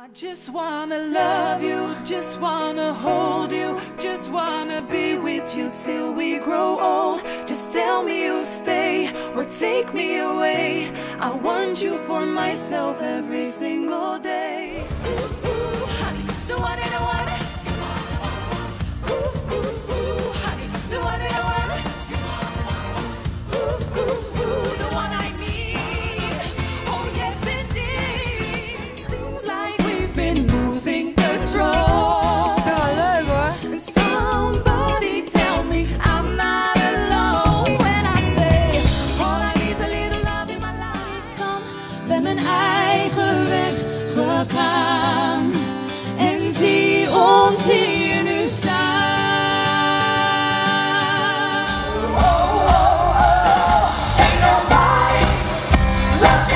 I just wanna love you, just wanna hold you, just wanna be with you till we grow old. Just tell me you'll stay or take me away. I want you for myself every single day. Ooh, ooh, honey, the one and the one. Ooh, ooh, ooh, honey, the one and the one. Ooh, ooh, ooh, the one I need. Oh yes indeed. Seems like we've been losing control. Ja, leuk hoor. Somebody tell me I'm not alone when I say all I need is a little love in my life. Ik kan, ben mijn eigen weg gegaan en zie ons hier nu staan. Oh, oh, oh, ain't nobody less